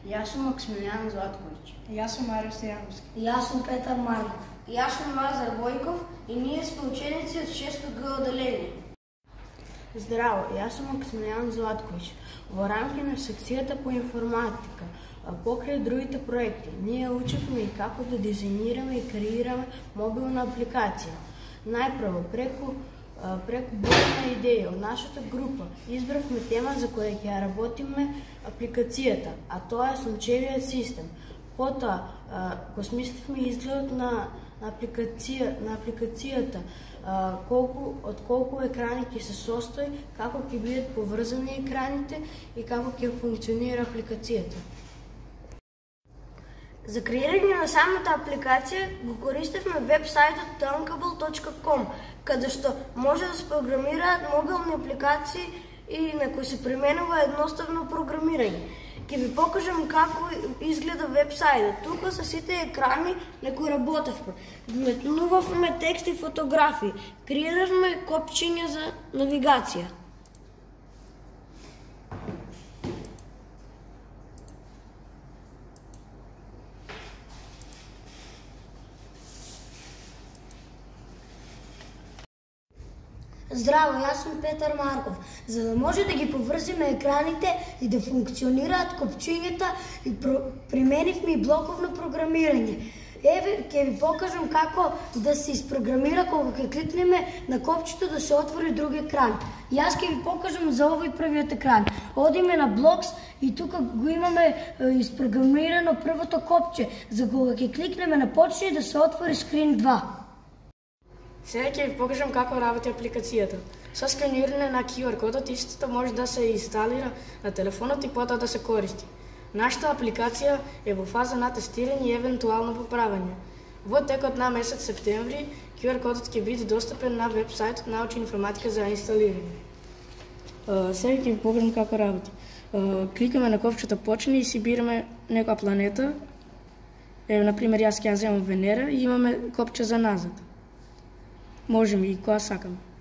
Јас сум Максимилијан Златковиќ. Јас сум Марио Стојановски. Јас сум Петар Марков. Јас сум Лазар Бојков и ние сме ученици од 6 Г одделение. Здраво, јас сум Максимилијан Златковиќ. Во рамки на секцијата по информатика, покрај другите проекти, ние учевме и како да дизајнираме и креираме мобилна апликација. Најпрво, преку бројна идеја од нашата група, избравме тема за која ќе ја работиме апликацијата, а тоа е сончевиот систем. Потоа, го смисливме изгледот на апликацијата, од колку екрани ќе се состои, како ќе бидат поврзани екраните и како ќе функционира апликацијата. За креирање на самата апликација го користевме веб-сајтот thunkable.com, каде што може да се програмираат мобилни апликации и на кои се применува едноставно програмирање. Ќе ви покажам како изгледа веб-сајтот. Тука се сите екрани на кои работевме. Вметнувавме текст и фотографии. Креиравме копчиња за навигација. Здраво, јас сум Петар Марков. За да може да ги поврзиме екраните и да функционираат копчињата, применивме и блоковно програмирање. Еве, ќе ви покажам како да се испрограмира кога ќе кликнеме на копчето да се отвори друг екран. Јас ќе ви покажам за овој првиот екран. Одиме на Blocks и тука го имаме испрограмирано првото копче, за кога ќе кликнеме на почне да се отвори скрин 2. Сега ќе ви покажам како работи апликацијата. Со сканирање на QR кодот истото може да се инсталира на телефонот и потоа да се користи. Нашата апликација е во фаза на тестирање и евентуално поправање. Во текот на месец септември QR кодот ќе биде достапен на веб-сајтот Научна информатика за инсталирање. Сега ќе ви покажам како работи. Кликаме на копчето почни и си бираме некоја планета. Например, јас ќе ја земам Венера и имаме копче за назад. Можеме и кога сакаме.